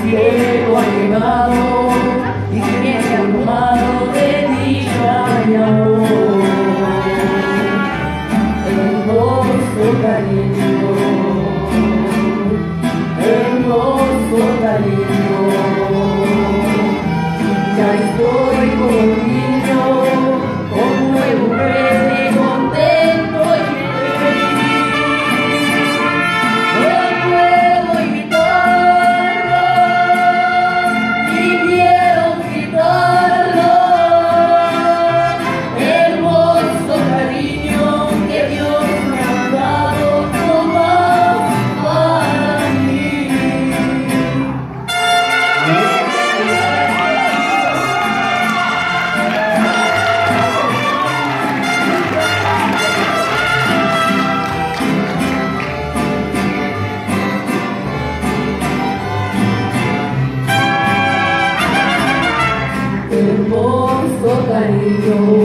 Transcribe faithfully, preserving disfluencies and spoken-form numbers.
cielo ha llegado y que se ha tomado de dicha y amor. Hermoso cariño, hermoso cariño, ya estoy como un niño, con un nuevo juguete, contento y feliz. No puedo evitarlo y quiero gritarlo. Hermoso cariño que Dios me ha dado nomás para mí. Hermoso cariño,